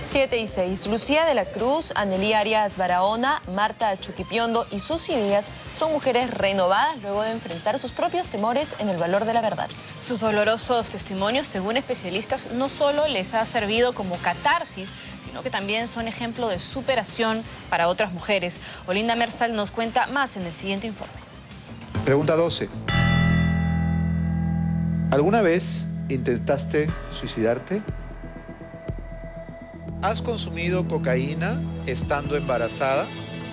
7:06. Lucía de la Cruz, Anelí Arias Barahona, Marta Chuquipiondo y Susy Díaz son mujeres renovadas luego de enfrentar sus propios temores en el valor de la verdad. Sus dolorosos testimonios, según especialistas, no solo les ha servido como catarsis, sino que también son ejemplo de superación para otras mujeres. Olinda Merstal nos cuenta más en el siguiente informe. Pregunta 12. ¿Alguna vez intentaste suicidarte? ¿Has consumido cocaína estando embarazada?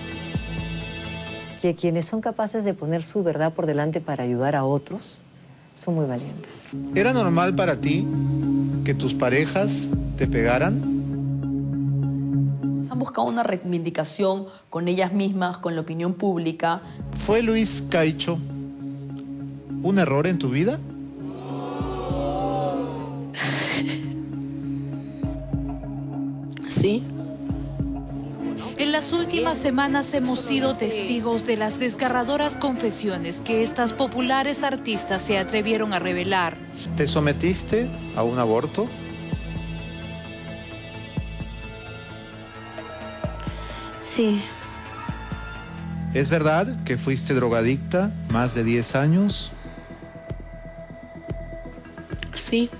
Que quienes son capaces de poner su verdad por delante para ayudar a otros son muy valientes. ¿Era normal para ti que tus parejas te pegaran? Han buscado una reivindicación con ellas mismas, con la opinión pública. ¿Fue Luis Caicho un error en tu vida? Sí. En las últimas semanas hemos sido testigos de las desgarradoras confesiones que estas populares artistas se atrevieron a revelar. ¿Te sometiste a un aborto? Sí. ¿Es verdad que fuiste drogadicta más de 10 años? Sí.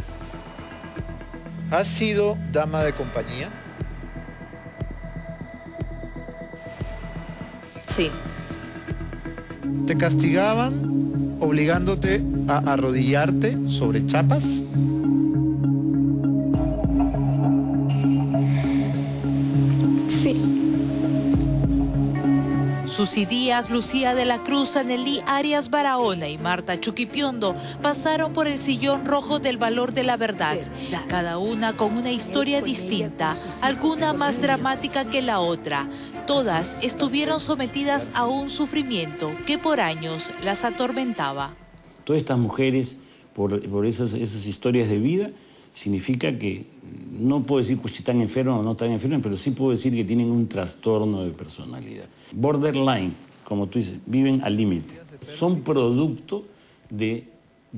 ¿Has sido dama de compañía? Sí. ¿Te castigaban obligándote a arrodillarte sobre chapas? Susy Díaz, Lucía de la Cruz, Anelí Arias Barahona y Marta Chuquipiondo pasaron por el sillón rojo del valor de la verdad, cada una con una historia distinta, alguna más dramática que la otra. Todas estuvieron sometidas a un sufrimiento que por años las atormentaba. Todas estas mujeres, por esas historias de vida, significa que, no puedo decir si están enfermas o no están enfermas, pero sí puedo decir que tienen un trastorno de personalidad. Borderline, como tú dices, viven al límite. Son producto de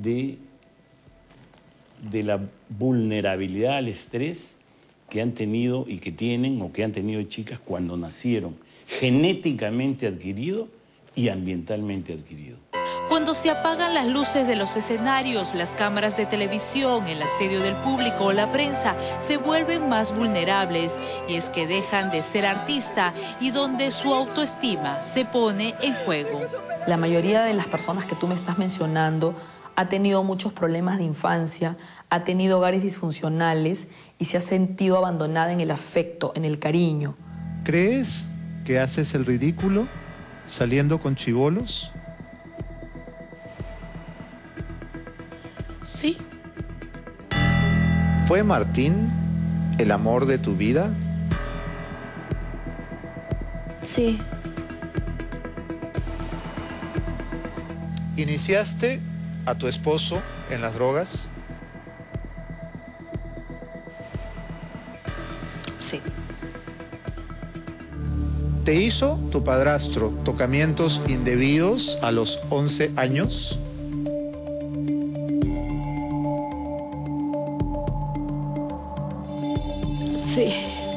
la vulnerabilidad al estrés que han tenido y que tienen o que han tenido chicas cuando nacieron, genéticamente adquirido y ambientalmente adquirido. Cuando se apagan las luces de los escenarios, las cámaras de televisión, el asedio del público o la prensa se vuelven más vulnerables, y es que dejan de ser artista y donde su autoestima se pone en juego. La mayoría de las personas que tú me estás mencionando ha tenido muchos problemas de infancia, ha tenido hogares disfuncionales y se ha sentido abandonada en el afecto, en el cariño. ¿Crees que haces el ridículo saliendo con chibolos? Sí. ¿Fue Martín el amor de tu vida? Sí. ¿Iniciaste a tu esposo en las drogas? Sí. ¿Te hizo tu padrastro tocamientos indebidos a los 11 años? Sí.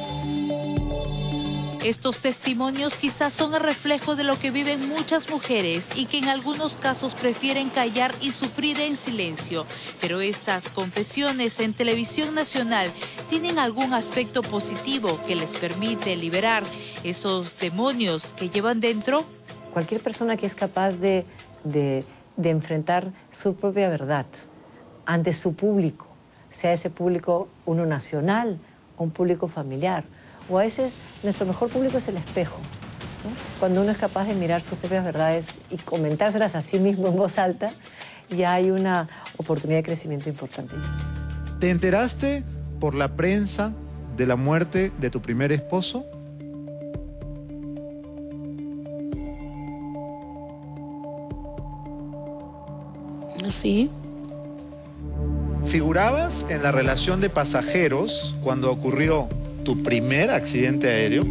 Estos testimonios quizás son el reflejo de lo que viven muchas mujeres y que en algunos casos prefieren callar y sufrir en silencio. Pero estas confesiones en televisión nacional tienen algún aspecto positivo que les permite liberar esos demonios que llevan dentro. Cualquier persona que es capaz de enfrentar su propia verdad ante su público, sea ese público uno nacional, un público familiar, o a veces nuestro mejor público es el espejo, ¿no? Cuando uno es capaz de mirar sus propias verdades y comentárselas a sí mismo en voz alta, ya hay una oportunidad de crecimiento importante. ¿Te enteraste por la prensa de la muerte de tu primer esposo? Sí. ¿Figurabas en la relación de pasajeros cuando ocurrió tu primer accidente aéreo?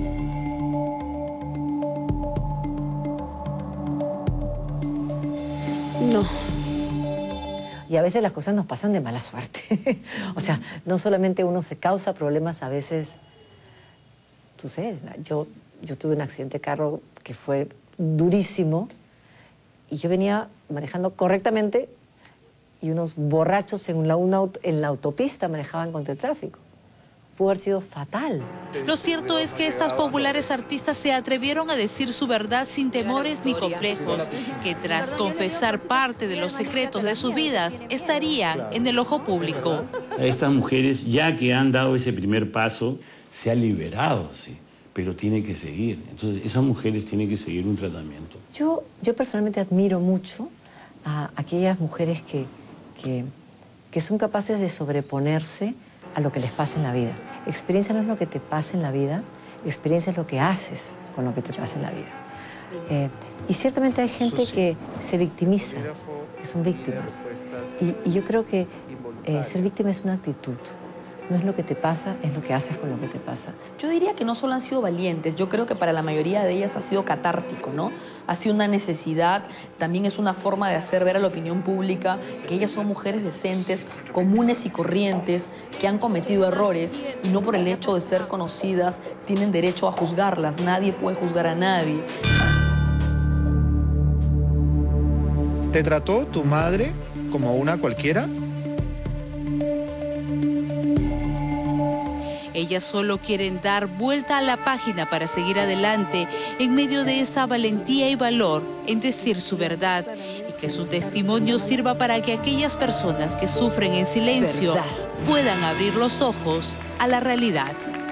No. Y a veces las cosas nos pasan de mala suerte. O sea, no solamente uno se causa problemas, a veces sucede. Yo tuve un accidente de carro que fue durísimo y yo venía manejando correctamente y unos borrachos en la autopista manejaban contra el tráfico. Pudo haber sido fatal. Lo cierto es que estas populares artistas se atrevieron a decir su verdad sin temores ni complejos, que tras confesar parte de los secretos de sus vidas, estarían en el ojo público. A estas mujeres, ya que han dado ese primer paso, se ha liberado, sí, pero tiene que seguir. Entonces, esas mujeres tienen que seguir un tratamiento. Yo personalmente admiro mucho a aquellas mujeres que son capaces de sobreponerse a lo que les pasa en la vida. Experiencia no es lo que te pasa en la vida, experiencia es lo que haces con lo que te pasa en la vida. Y ciertamente hay gente que se victimiza, que son víctimas. Y yo creo que ser víctima es una actitud. No es lo que te pasa, es lo que haces con lo que te pasa. Yo diría que no solo han sido valientes, yo creo que para la mayoría de ellas ha sido catártico, ¿no? Ha sido una necesidad, también es una forma de hacer ver a la opinión pública que ellas son mujeres decentes, comunes y corrientes, que han cometido errores y no por el hecho de ser conocidas tienen derecho a juzgarlas. Nadie puede juzgar a nadie. ¿Te trató tu madre como una cualquiera? Ellas solo quieren dar vuelta a la página para seguir adelante en medio de esa valentía y valor en decir su verdad y que su testimonio sirva para que aquellas personas que sufren en silencio puedan abrir los ojos a la realidad.